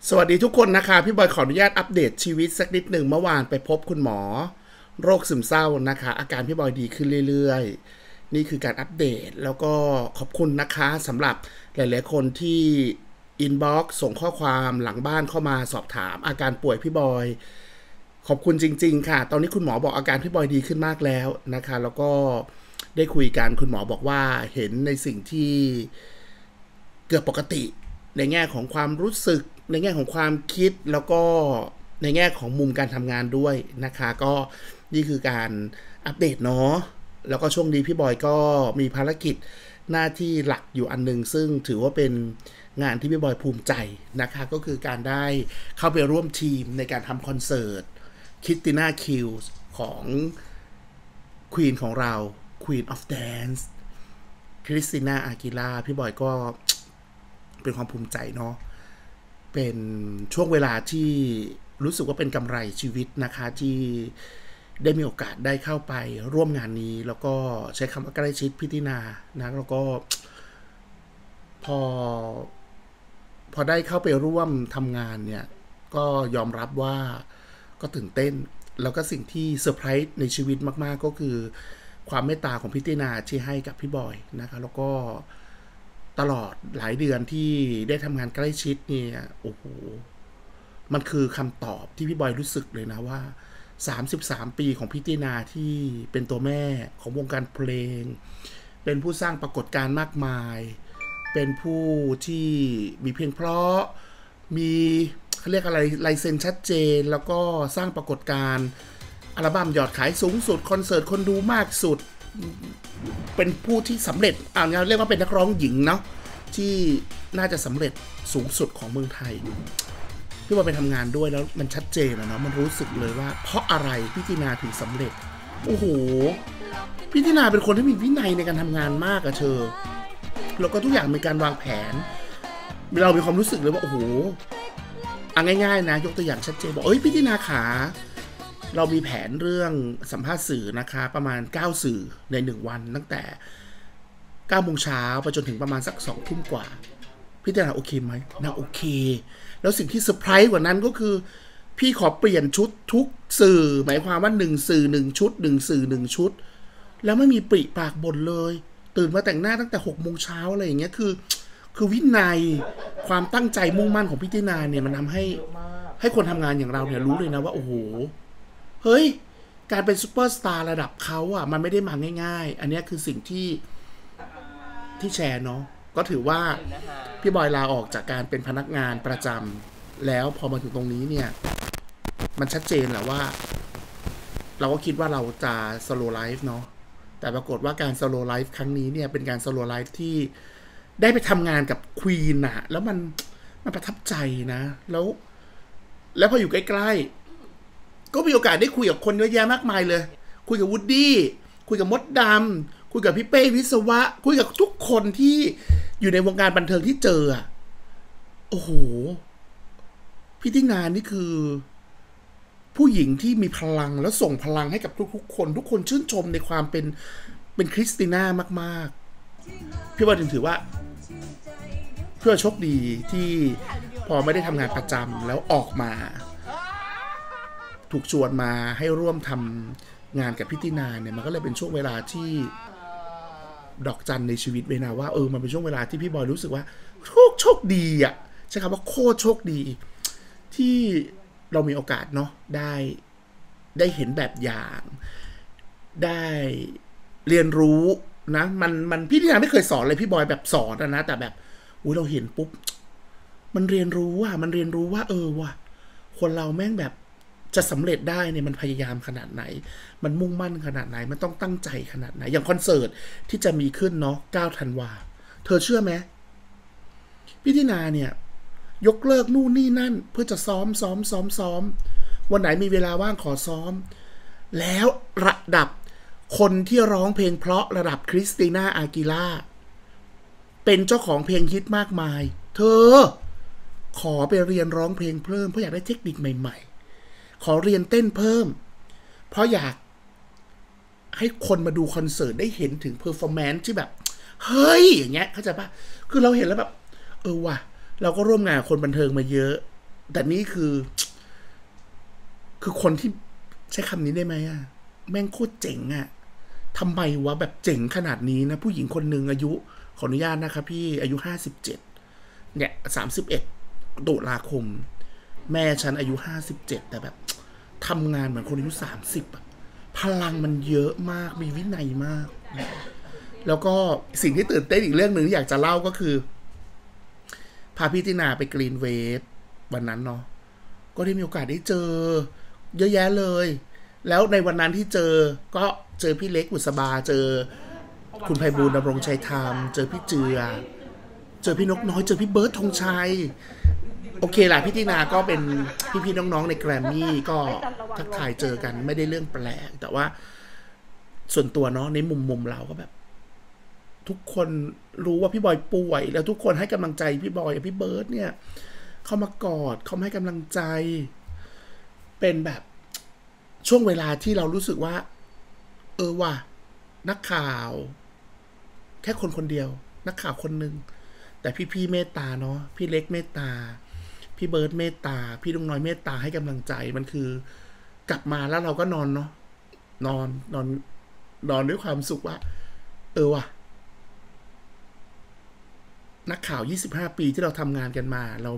สวัสดีทุกคนนะคะพี่บอยขออนุญาตอัปเดตชีวิตสักนิดหนึ่งเมื่อวานไปพบคุณหมอโรคซึมเศร้านะคะอาการพี่บอยดีขึ้นเรื่อยๆนี่คือการอัปเดตแล้วก็ขอบคุณนะคะสำหรับหลายๆคนที่อินบ็อกซ์ส่งข้อความหลังบ้านเข้ามาสอบถามอาการป่วยพี่บอยขอบคุณจริงๆค่ะตอนนี้คุณหมอบอกอาการพี่บอยดีขึ้นมากแล้วนะคะแล้วก็ได้คุยกันคุณหมอบอกว่าเห็นในสิ่งที่เกือบปกติในแง่ของความรู้สึกในแง่ของความคิดแล้วก็ในแง่ของมุมการทำงานด้วยนะคะก็นี่คือการอัปเดตเนาะแล้วก็ช่วงนี้พี่บอยก็มีภารกิจหน้าที่หลักอยู่อันนึงซึ่งถือว่าเป็นงานที่พี่บอยภูมิใจนะคะก็คือการได้เข้าไปร่วมทีมในการทำคอนเสิร์ตคิตติน่าคิวส์ของควีนของเรา Queen of Dance คริสติน่าอากิล่าพี่บอยก็เป็นความภูมิใจเนาะเป็นช่วงเวลาที่รู้สึกว่าเป็นกำไรชีวิตนะคะที่ได้มีโอกาสได้เข้าไปร่วมงานนี้แล้วก็ใช้คำว่าใกล้ชิดพี่ตินานะแล้วก็พอได้เข้าไปร่วมทำงานเนี่ยก็ยอมรับว่าก็ตื่นเต้นแล้วก็สิ่งที่เซอร์ไพรส์ในชีวิตมากๆก็คือความเมตตาของพี่ตินาที่ให้กับพี่บอยนะคะแล้วก็ตลอดหลายเดือนที่ได้ทำงานใกล้ชิดเนี่ยโอ้โหมันคือคำตอบที่พี่บอยรู้สึกเลยนะว่า33ปีของพี่ตินาที่เป็นตัวแม่ของวงการเพลงเป็นผู้สร้างปรากฏการณ์มากมายเป็นผู้ที่มีเพลงเพราะมีเขาเรียกอะไรลายเซ็นชัดเจนแล้วก็สร้างปรากฏการณ์อัลบั้มยอดขายสูงสุดคอนเสิร์ตคนดูมากสุดเป็นผู้ที่สำเร็จเรียกว่าเป็นนักร้องหญิงเนาะที่น่าจะสำเร็จสูงสุดของเมืองไทยที่ว่าไปทำงานด้วยแล้วมันชัดเจนนะเนาะมันรู้สึกเลยว่าเพราะอะไรพี่ตินาถึงสำเร็จโอ้โหพี่ตินาเป็นคนที่มีวินัยในการทำงานมากอะเธอแล้วก็ทุกอย่างมีการวางแผนเรามีความรู้สึกเลยว่าโอ้โหง่ายๆนะยกตัวอย่างชัดเจนบอกพี่ตินาขาเรามีแผนเรื่องสัมภาษณ์สื่อนะคะประมาณ9สื่อใน1วันตั้งแต่9 โมงเช้าไปจนถึงประมาณสัก2 ทุ่มกว่าพี่ตินาโอเคไหมนะโอเคแล้วสิ่งที่เซอร์ไพรส์กว่านั้นก็คือพี่ขอเปลี่ยนชุดทุกสื่อหมายความว่า1สื่อ1ชุด1สื่อ1ชุดแล้วไม่มีปริปากบ่นเลยตื่นมาแต่งหน้าตั้งแต่6 โมงเช้าอะไรอย่างเงี้ยคือวินัยความตั้งใจมุ่งมั่นของพี่ตินาเนี่ยมันทำให้คนทำงานอย่างเราเนี่ยรู้เลยนะว่าโอ้โหเฮ้ยการเป็นซูเปอร์สตาร์ระดับเขาอ่ะมันไม่ได้มาง่ายๆอันนี้คือสิ่งที่แชร์เนาะก็ถือว่าพี่บอยลาออกจากการเป็นพนักงานประจำแล้วพอมาถึงตรงนี้เนี่ยมันชัดเจนแหละว่าเราก็คิดว่าเราจะสโลว์ไลฟ์เนาะแต่ปรากฏว่าการสโลว์ไลฟ์ครั้งนี้เนี่ยเป็นการสโลว์ไลฟ์ที่ได้ไปทำงานกับควีนอะแล้วมันประทับใจนะแล้วพออยู่ใกล้ๆก็มีโอกาสได้คุยกับคนเยอะแยะมากมายเลยคุยกับวูดดี้คุยกับมดดำคุยกับพี่เป้วิศวะคุยกับทุกคนที่อยู่ในวงการบันเทิงที่เจออะโอ้โหพี่ตินานี่คือผู้หญิงที่มีพลังแล้วส่งพลังให้กับทุกๆคนทุกคนชื่นชมในความเป็นคริสติน่ามากๆพี่ว่าถือว่าเพื่อโชคดีที่พอไม่ได้ทำงานประจำแล้วออกมาถูกชวนมาให้ร่วมทำงานกับพี่ตินาเนี่ยมันก็เลยเป็นช่วงเวลาที่ดอกจันในชีวิตเวนาว่ามันเป็นช่วงเวลาที่พี่บอยรู้สึกว่าโชคดีอ่ะใช่คำว่าโคตรโชคดีที่เรามีโอกาสเนาะได้เห็นแบบอย่างได้เรียนรู้นะมันพี่ตินาไม่เคยสอนเลยพี่บอยแบบสอนนะแต่แบบเราเห็นปุ๊บมันเรียนรู้ว่าว่ะคนเราแม่งแบบจะสำเร็จได้เนี่ยมันพยายามขนาดไหนมันมุ่งมั่นขนาดไหนมันต้องตั้งใจขนาดไหนอย่างคอนเสิร์ตที่จะมีขึ้นเนาะ9 ธันวาเธอเชื่อไหมพี่ตินาเนี่ยยกเลิกนู่นนี่นั่นเพื่อจะซ้อมวันไหนมีเวลาว่างขอซ้อมแล้วระดับคนที่ร้องเพลงเพราะระดับคริสติน่าอากิล่าเป็นเจ้าของเพลงฮิตมากมายเธอขอไปเรียนร้องเพลงเพิ่มเพราะอยากได้เทคนิคใหม่ๆขอเรียนเต้นเพิ่มเพราะอยากให้คนมาดูคอนเสิร์ตได้เห็นถึงเพอร์ฟอร์แมนซ์ที่แบบเฮ้ยอย่างเงี้ยเข้าใจปะคือเราเห็นแล้วแบบว่ะเราก็ร่วมงานกับคนบันเทิงมาเยอะแต่นี่คือคนที่ใช้คำนี้ได้ไหมอะแม่งโคตรเจ๋งอะทำไมวะแบบเจ๋งขนาดนี้นะผู้หญิงคนหนึ่งอายุขออนุญาตนะครับพี่อายุ57เนี่ย31ตุลาคมแม่ฉันอายุ57แต่แบบทำงานเหมือนคนอายุ30อะพลังมันเยอะมากมีวินัยมากแล้วก็สิ่งที่ตื่นเต้นอีกเรื่องหนึ่งที่อยากจะเล่าก็คือพาพี่ตินาไปกรีนเวฟวันนั้นเนาะก็ได้มีโอกาสได้เจอเยอะแยะเลยแล้วในวันนั้นที่เจอก็เจอพี่เล็กบุษบาเจอคุณไพบูลย์ดำรงชัยธรรมเจอพี่เจือเจอพี่นกน้อยเจอพี่เบิร์ดธงชัยโอเคล่ะพี่ตินาก็เป็นพี่ๆน้องๆในแกรมมี่ก็ทักทายเจอกันไม่ได้เรื่องแปลกแต่ว่าส่วนตัวเนาะในมุมเราก็แบบทุกคนรู้ว่าพี่บอยป่วยแล้วทุกคนให้กำลังใจพี่บอยกับพี่เบิร์ดเนี่ยเข้ามากอดเขาให้กำลังใจเป็นแบบช่วงเวลาที่เรารู้สึกว่าว่ะนักข่าวแค่คนเดียวนักข่าวคนหนึ่งแต่พี่เมตตาเนาะพี่เล็กเมตตาพี่เบิร์ดเมตตาพี่ลุงน้อยเมตตาให้กำลังใจมันคือกลับมาแล้วเราก็นอนเนาะนอนด้วยความสุขว่าว่ะนักข่าว25ปีที่เราทำงานกันมาเรา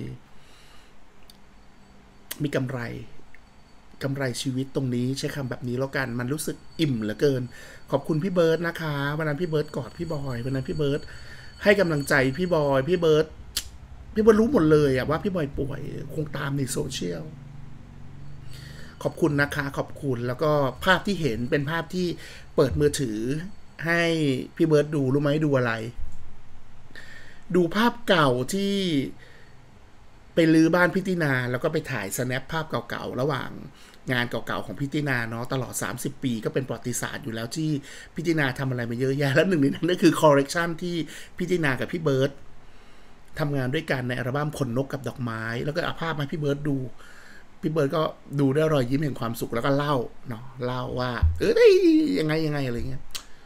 มีกำไรชีวิตตรงนี้ใช้คำแบบนี้แล้วกันมันรู้สึกอิ่มเหลือเกินขอบคุณพี่เบิร์ดนะคะวันนั้นพี่เบิร์ดกอดพี่บอยวันนั้นพี่เบิร์ดให้กำลังใจพี่บอยพี่เบิร์ดรู้หมดเลยอะว่าพี่บอยป่วยคงตามในโซเชียลขอบคุณนะคะขอบคุณแล้วก็ภาพที่เห็นเป็นภาพที่เปิดมือถือให้พี่เบิร์ดดูรู้ไหมดูอะไรดูภาพเก่าที่ไปลื้อบ้านพี่ตินาแล้วก็ไปถ่ายสแนปภาพเก่าๆระหว่างงานเก่าๆของพี่ตินาเนาะตลอด30ปีก็เป็นประวัติศาสตร์อยู่แล้วที่พี่ตินาทำอะไรมาเยอะแยะแล้วหนึ่งในนั้นก็คือคอร์เรคชันที่พี่ตินากับพี่เบิร์ดทำงานด้วยกันในอัลบั้มขนนกกับดอกไม้แล้วก็เอาภาพมาพี่เบิร์ดดูพี่เบิร์ดก็ดูด้วยรอยยิ้มแห่งความสุขแล้วก็เล่าเนาะเล่าว่าได้ยังไงอะไรเงี้ย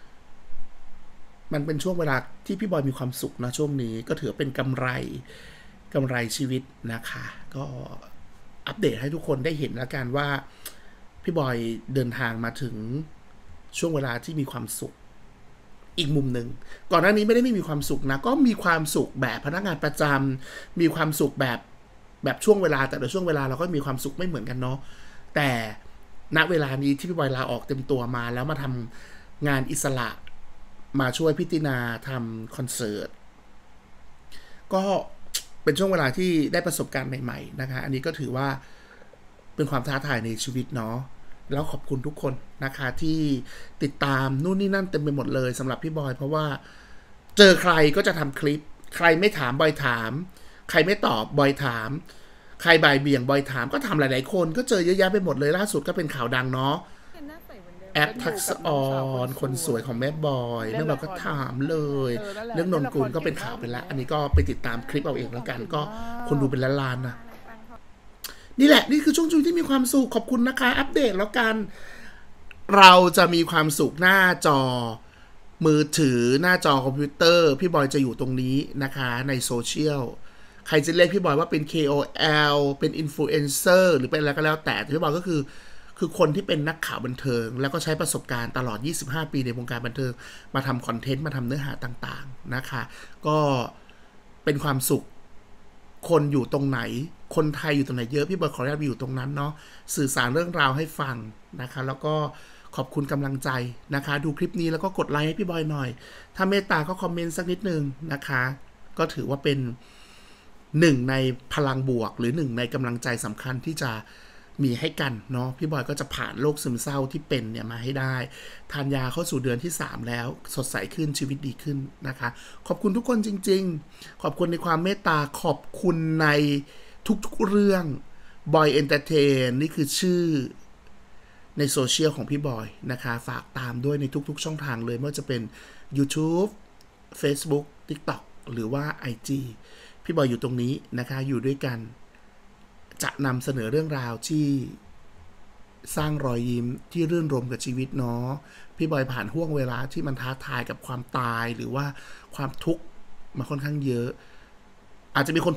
มันเป็นช่วงเวลาที่พี่บอยมีความสุขนะช่วงนี้ก็ถือเป็นกำไรชีวิตนะคะก็อัปเดตให้ทุกคนได้เห็นแล้วกันว่าพี่บอยเดินทางมาถึงช่วงเวลาที่มีความสุขอีกมุมหนึ่งก่อนหน้านี้ไม่ได้ไม่มีความสุขนะก็มีความสุขแบบพนักงานประจำมีความสุขแบบช่วงเวลาแต่ละช่วงเวลาเราก็มีความสุขไม่เหมือนกันเนาะแต่ณเวลานี้ที่พี่บอยลาออกเต็มตัวมาแล้วมาทำงานอิสระมาช่วยพี่ตินาทำคอนเสิร์ตก็เป็นช่วงเวลาที่ได้ประสบการณ์ใหม่ๆนะคะอันนี้ก็ถือว่าเป็นความท้าทายในชีวิตเนาะแล้วขอบคุณทุกคนนะคะที่ติดตามนู่นนี่นั่นเต็มไปหมดเลยสำหรับพี่บอยเพราะว่าเจอใครก็จะทำคลิปใครไม่ถามบอยถามใครไม่ตอบบอยถามใครบ่ายเบี่ยงบอยถามก็ทำหลายๆคนก็เจอเยอะแยะไปหมดเลยล่าสุดก็เป็นข่าวดังเนาะแอปทักษออนคนสวยของแม่บอยแม่บอยก็ถามเลยเรื่องนนกุลก็เป็นข่าวไปแล้วอันนี้ก็ไปติดตามคลิปเอาเองแล้วกันก็คนดูเป็นล้านๆนะนี่แหละนี่คือช่วงชีวิตที่มีความสุขขอบคุณนะคะอัปเดตแล้วกันเราจะมีความสุขหน้าจอมือถือหน้าจอคอมพิวเตอร์พี่บอยจะอยู่ตรงนี้นะคะในโซเชียลใครจะเรียกพี่บอยว่าเป็น KOL เป็นอินฟลูเอนเซอร์หรือเป็นอะไรก็แล้วแต่พี่บอยก็คือคนที่เป็นนักข่าวบันเทิงแล้วก็ใช้ประสบการณ์ตลอด25ปีในวงการบันเทิงมาทำคอนเทนต์มาทำเนื้อหาต่างๆนะคะก็เป็นความสุขคนอยู่ตรงไหนคนไทยอยู่ตรงไหนเยอะพี่เบิร์ดขออนุญาตอยู่ตรงนั้นเนาะสื่อสารเรื่องราวให้ฟังนะคะแล้วก็ขอบคุณกำลังใจนะคะดูคลิปนี้แล้วก็กดไลค์ให้พี่บอยหน่อยถ้าเมตตาก็คอมเมนต์สักนิดนึงนะคะก็ถือว่าเป็นหนึ่งในพลังบวกหรือหนึ่งในกำลังใจสำคัญที่จะมีให้กันเนาะพี่บอยก็จะผ่านโรคซึมเศร้าที่เป็นเนี่ยมาให้ได้ทานยาเข้าสู่เดือนที่3แล้วสดใสขึ้นชีวิตดีขึ้นนะคะขอบคุณทุกคนจริงๆขอบคุณในความเมตตาขอบคุณในทุกๆเรื่องบอยเอนเตอร์เทนนี่คือชื่อในโซเชียลของพี่บอยนะคะฝากตามด้วยในทุกๆช่องทางเลยไม่ว่าจะเป็น YouTube Facebook TikTok หรือว่า IG พี่บอยอยู่ตรงนี้นะคะอยู่ด้วยกันจะนำเสนอเรื่องราวที่สร้างรอยยิ้มที่รื่นรมกับชีวิตเนาะพี่บอยผ่านห่วงเวลาที่มันท้าทายกับความตายหรือว่าความทุกข์มาค่อนข้างเยอะอาจจะมีคนทุกข์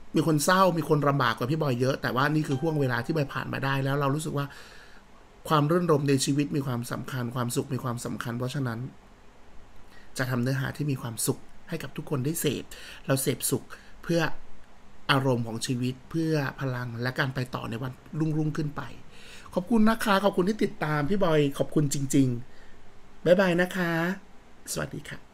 มีคนเศร้ามีคนลำบากกว่าพี่บอยเยอะแต่ว่านี่คือห่วงเวลาที่บอยผ่านมาได้แล้วเรารู้สึกว่าความรื่นรมในชีวิตมีความสำคัญความสุขมีความสำคัญเพราะฉะนั้นจะทำเนื้อหาที่มีความสุขให้กับทุกคนได้เสพเราเสพสุขเพื่ออารมณ์ของชีวิตเพื่อพลังและการไปต่อในวันรุ่งขึ้นไปขอบคุณนะคะขอบคุณที่ติดตามพี่บอยขอบคุณจริงๆบ๊ายบายนะคะสวัสดีค่ะ